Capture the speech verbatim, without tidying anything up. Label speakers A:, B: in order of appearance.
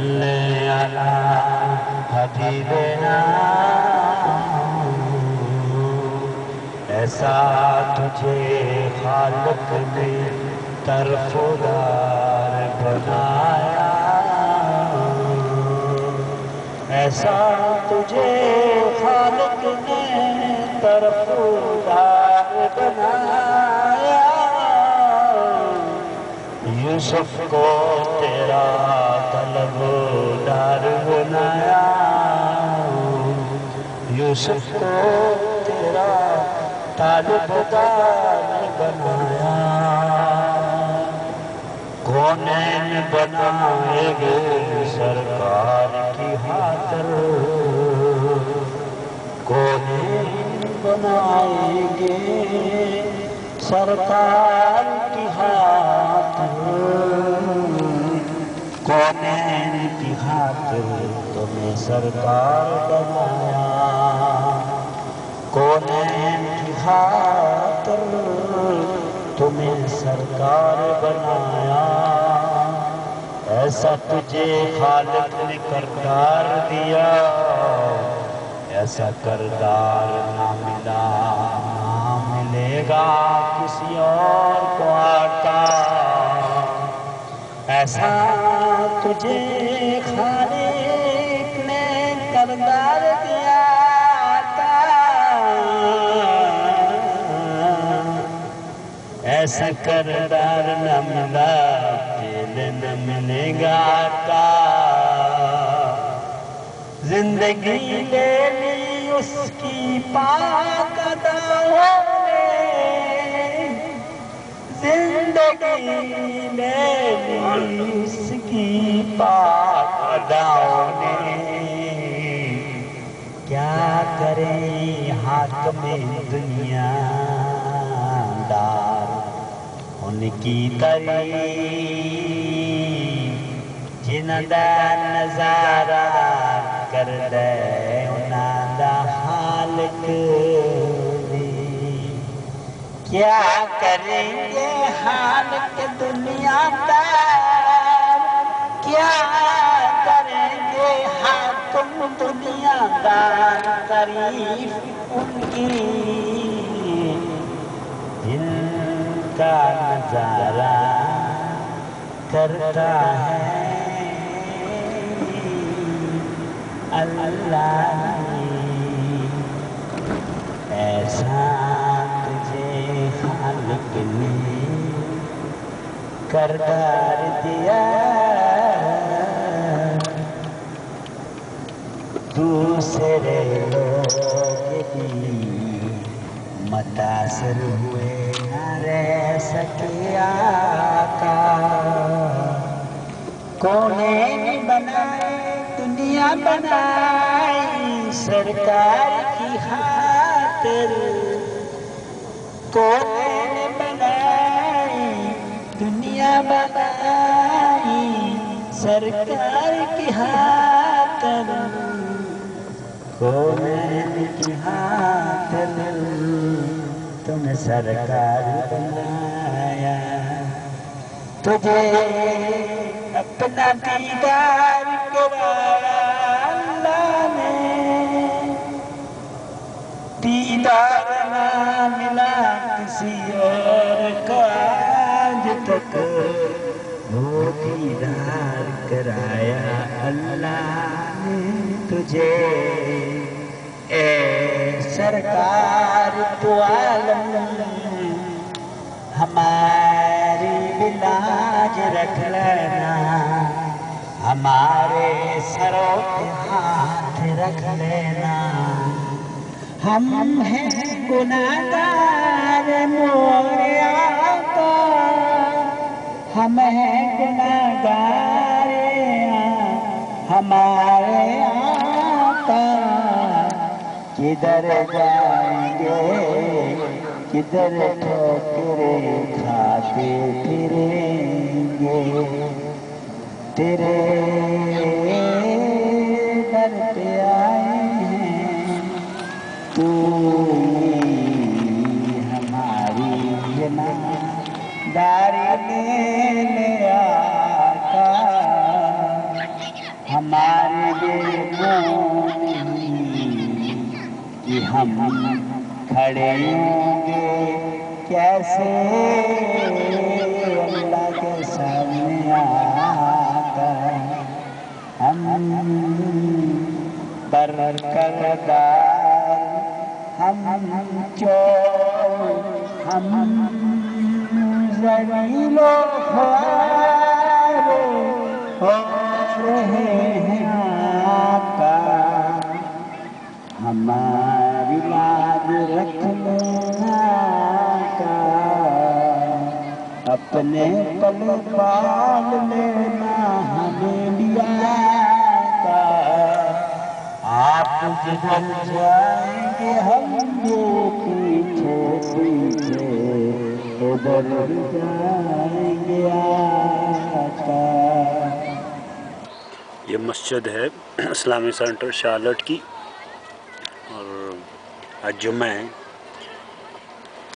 A: صلی علی حبیبنا ایسا تجھے خالق نے طرفدار بنایا ایسا تجھے خالق نے طرفدار بنایا یوسف کو تیرا طلبدار بنایا یوسف کو تیرا طلبدار بنایا کونین بنائے گے سرکار کی خاطر کونین بنائے گے سرکار کی خاطر کونین کی خاطر تمہیں سرکار بنایا کونین کی خاطر تمہیں سرکار بنایا ایسا تجھے خالق نے کردار دیا ایسا کردار نہ ملا نہ ملے گا کسی اور کو آتا ایسا تجھے خالق نے کردار دیا ایسا کردار نہ ملا دل نہ ملے گا آقا زندگی لے لی اس کی پاک اداؤں نے زندگی لے لی اس کی پاک اداؤں نے کیا کریں حاکم دنیا دار ان کی تاریخ جنہاں دا نظارہ کر دے انہاں دا خالق بھی کیا کریں گے خالق دنیا دار کیا کریں گے حاکم دنیا دار تعریف ان کی کا نظارہ کرتا ہے اللہ ایسا تجھے خالق نے کردار دیا دوسرے لوگ بھی متاثر ہوئے رہ سکے آقا کونین بنائے دنیا بنائی سرکار کی خاطر کونین بنائی دنیا بنائی سرکار کی خاطر کونین کی خاطر تم سرکار بنایا تجھے اپنا دیدار کرایا اللہ نے دیدار نہ ملا کسی اور کا آج تک وہ دیدار کرایا اللہ نے تجھے اے سرکار تو عالم ہماری بھی لاج رکھ لینا ہمارے سروں پہ ہاتھ رکھ لینا ہم ہیں گناہگار مولا آقا ہم ہیں گناہگار ہمارے آقا کدھر جائیں گے کدھر ٹھوکریں کھاتے پھریں گے تیرے در پہ آئے ہیں تو ہماری جناداری لے لے آقا ہم کھڑے ہوں گے کیسے اللہ کے سامنے آ کر ہم برکردار ہم چور ہم ذلیل و خوار ہو رہے ہیں آقا ہماری لاج رکھنے آقا اپنے پل پال لینا ہمیں لیا آپ جدھر جائیں گے ہم وہ پیچھے پیچھے ادھر جائیں گے آقا۔
B: یہ مسجد ہے اسلامی سینٹر شارلٹ کی، اور آج جمعہ ہے